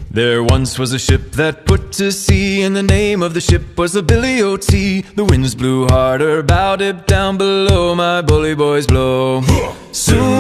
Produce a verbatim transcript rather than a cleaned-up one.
There once was a ship that put to sea, and the name of the ship was the Billy O T. The winds blew harder, bowed it down below, my bully boys blow. Soon